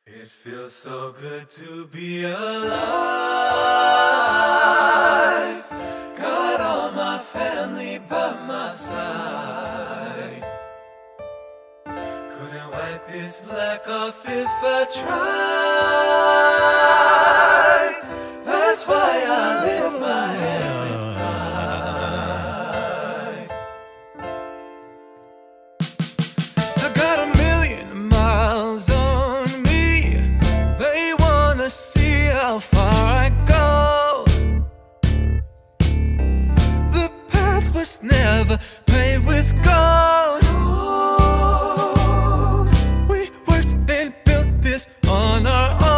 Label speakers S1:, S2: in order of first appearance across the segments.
S1: It feels so good to be alive. Got all my family by my side. Couldn't wipe this black off if I tried. That's why I lift my hand with pride. I got a million miles on me. They wanna see how far I go. The path was never paved with gold. We worked and built this on our own.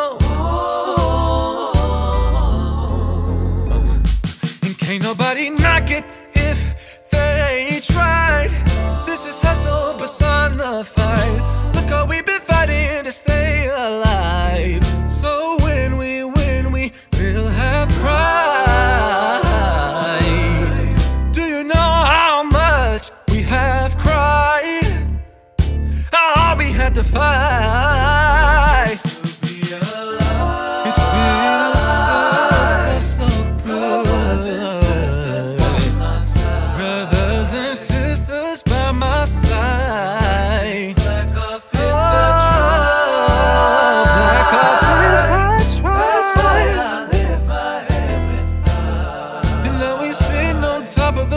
S1: And can't nobody knock it if they tried. This is hustle personified. Look how we've been fighting to stay alive. So when we win, we will have pride. Do you know how much we have cried? How hard we had to fight to be alive. It feels so good. Brothers and sisters by my side. Black off if I try. That's why I lift my hand with pride. And now we sitting on top of the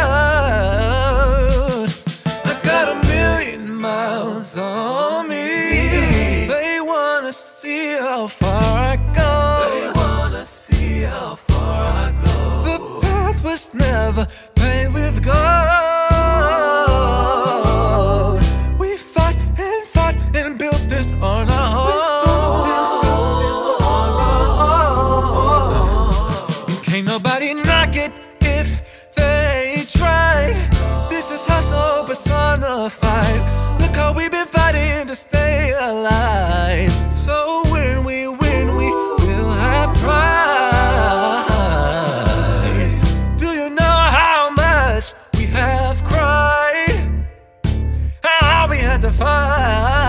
S1: world. I got a million miles on me. They wanna see how far I go. They wanna see how far I go. The path was never paved with gold. We fought and built this on our own. And can't nobody knock it if they tried. This is hustle personified. Look how we've been fighting to stay alive. So when we win, we will have pride. Do you know how much we have cried? How we had to fight.